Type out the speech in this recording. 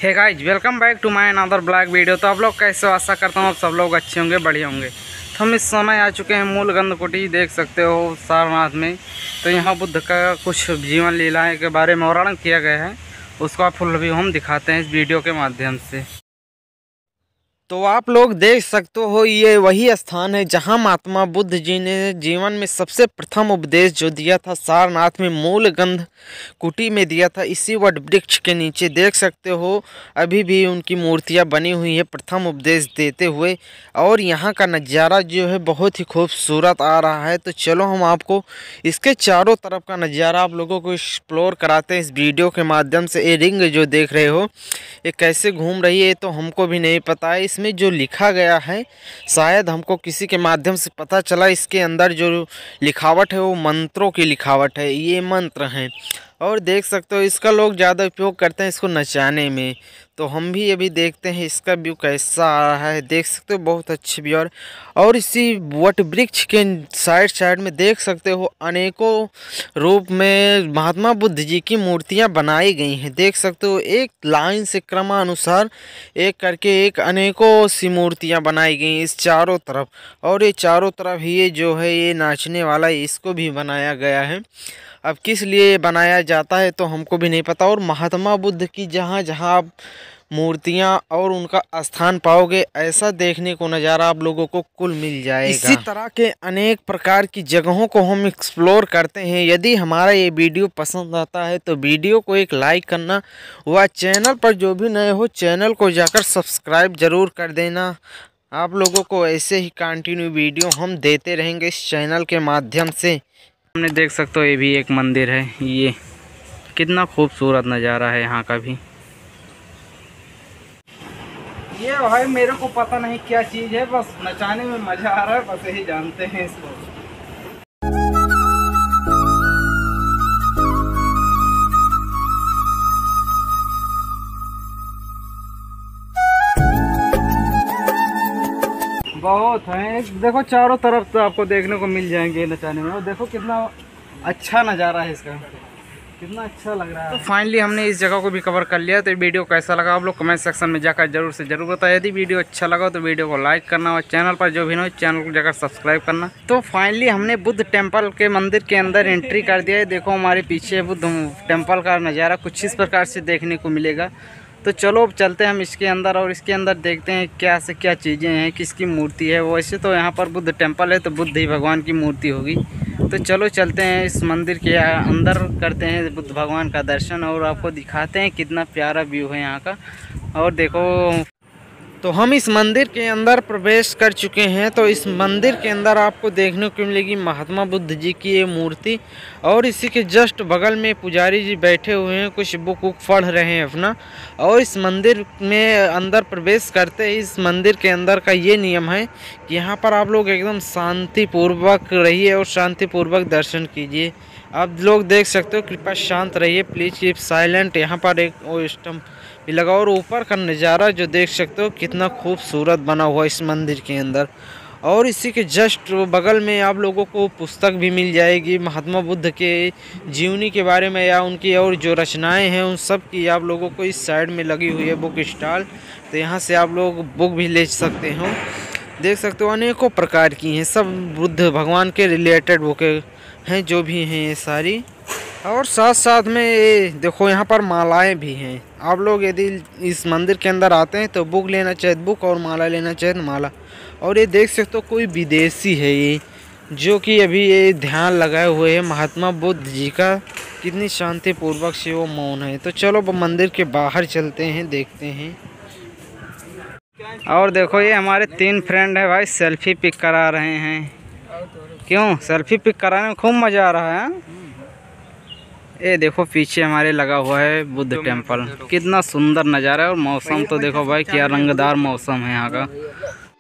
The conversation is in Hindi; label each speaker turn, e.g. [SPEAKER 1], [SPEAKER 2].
[SPEAKER 1] Hey guys, welcome back to my another blog video. तो आप लोग कैसे हो? आशा करता हूँ आप सब लोग अच्छे होंगे, बढ़िया होंगे। तो हम इस समय आ चुके हैं मूलगंध कुटी, देख सकते हो सारनाथ में। तो यहाँ बुद्ध का कुछ जीवन लीलाएं के बारे में वर्णन किया गया है, उसका फुल रिव्यू हम दिखाते हैं इस वीडियो के माध्यम से। तो आप लोग देख सकते हो, ये वही स्थान है जहां महात्मा बुद्ध जी ने जीवन में सबसे प्रथम उपदेश जो दिया था सारनाथ में मूलगंध कुटी में दिया था। इसी वट वृक्ष के नीचे देख सकते हो अभी भी उनकी मूर्तियां बनी हुई है प्रथम उपदेश देते हुए। और यहाँ का नज़ारा जो है बहुत ही खूबसूरत आ रहा है। तो चलो हम आपको इसके चारों तरफ का नज़ारा आप लोगों को एक्सप्लोर कराते हैं इस वीडियो के माध्यम से। ये रिंग जो देख रहे हो ये कैसे घूम रही है तो हमको भी नहीं पता है। इसमें जो लिखा गया है शायद हमको किसी के माध्यम से पता चला। इसके अंदर जो लिखावट है वो मंत्रों की लिखावट है, ये मंत्र हैं। और देख सकते हो इसका लोग ज़्यादा उपयोग करते हैं इसको नचाने में। तो हम भी अभी देखते हैं इसका व्यू कैसा आ रहा है। देख सकते हो बहुत अच्छी व्यू। और इसी वट वृक्ष के साइड में देख सकते हो अनेकों रूप में महात्मा बुद्ध जी की मूर्तियां बनाई गई हैं। देख सकते हो एक लाइन से क्रमानुसार एक करके एक अनेकों सी मूर्तियां बनाई गई इस चारों तरफ। और ये चारों तरफ ये जो है ये नाचने वाला इसको भी बनाया गया है। अब किस लिए बनाया जाता है तो हमको भी नहीं पता। और महात्मा बुद्ध की जहाँ जहाँ आप मूर्तियाँ और उनका स्थान पाओगे ऐसा देखने को नज़ारा आप लोगों को कुल मिल जाएगा। इसी तरह के अनेक प्रकार की जगहों को हम एक्सप्लोर करते हैं। यदि हमारा ये वीडियो पसंद आता है तो वीडियो को एक लाइक करना व चैनल पर जो भी नए हो चैनल को जाकर सब्सक्राइब ज़रूर कर देना। आप लोगों को ऐसे ही कंटिन्यू वीडियो हम देते रहेंगे इस चैनल के माध्यम से। हमने देख सकते हो ये भी एक मंदिर है। ये कितना खूबसूरत नज़ारा है यहाँ का भी। ये भाई मेरे को पता नहीं क्या चीज़ है, बस नचाने में मज़ा आ रहा है, बस यही जानते हैं इसको। बहुत है, देखो चारों तरफ से आपको देखने को मिल जाएंगे नचाने में। और देखो कितना अच्छा नज़ारा है इसका, कितना अच्छा लग रहा है। तो फाइनली हमने इस जगह को भी कवर कर लिया। तो ये वीडियो कैसा लगा आप लोग कमेंट सेक्शन में जाकर जरूर से जरूर बताएं। यदि वीडियो अच्छा लगा तो वीडियो को लाइक करना और चैनल पर जो भी हो चैनल को जाकर सब्सक्राइब करना। तो फाइनली हमने बुद्ध टेम्पल के मंदिर के अंदर एंट्री कर दिया है। देखो हमारे पीछे बुद्ध टेम्पल का नज़ारा कुछ इस प्रकार से देखने को मिलेगा। तो चलो चलते हैं हम इसके अंदर और इसके अंदर देखते हैं क्या से क्या चीज़ें हैं, किसकी मूर्ति है। वैसे तो यहाँ पर बुद्ध टेम्पल है तो बुद्ध ही भगवान की मूर्ति होगी। तो चलो चलते हैं इस मंदिर के अंदर, करते हैं बुद्ध भगवान का दर्शन और आपको दिखाते हैं कितना प्यारा व्यू है यहाँ का। और देखो तो हम इस मंदिर के अंदर प्रवेश कर चुके हैं। तो इस मंदिर के अंदर आपको देखने को मिलेगी महात्मा बुद्ध जी की ये मूर्ति। और इसी के जस्ट बगल में पुजारी जी बैठे हुए हैं, कुछ बुक पढ़ रहे हैं अपना। और इस मंदिर में अंदर प्रवेश करते ही इस मंदिर के अंदर का ये नियम है कि यहाँ पर आप लोग एकदम शांतिपूर्वक रहिए और शांतिपूर्वक दर्शन कीजिए। आप लोग देख सकते हो, कृपया शांत रहिए, प्लीज़ कीप साइलेंट। यहाँ पर एक वो स्टम्प भी लगा और ऊपर का नज़ारा जो देख सकते हो कितना खूबसूरत बना हुआ इस मंदिर के अंदर। और इसी के जस्ट बगल में आप लोगों को पुस्तक भी मिल जाएगी महात्मा बुद्ध के जीवनी के बारे में या उनकी और जो रचनाएं हैं उन सब की आप लोगों को इस साइड में लगी हुई है बुक स्टॉल। तो यहाँ से आप लोग बुक भी ले सकते हो। देख सकते हो अनेकों प्रकार की हैं, सब बुद्ध भगवान के रिलेटेड बुकें हैं जो भी हैं ये सारी। और साथ साथ में ये देखो यहाँ पर मालाएं भी हैं। आप लोग यदि इस मंदिर के अंदर आते हैं तो बुक लेना चाहे बुक और माला लेना चाहे तो माला। और ये देख सकते हो कोई विदेशी है ये जो कि अभी ये ध्यान लगाए हुए हैं महात्मा बुद्ध जी का। कितनी शांतिपूर्वक से वो मौन है। तो चलो मंदिर के बाहर चलते हैं, देखते हैं। और देखो ये हमारे 3 फ्रेंड है भाई, सेल्फी पिक करा रहे हैं। क्यों सेल्फी पिक कराने में खूब मज़ा आ रहा है। ये देखो पीछे हमारे लगा हुआ है बुद्ध टेम्पल, कितना सुंदर नज़ारा है। और मौसम तो देखो भाई क्या रंगदार मौसम है यहाँ का।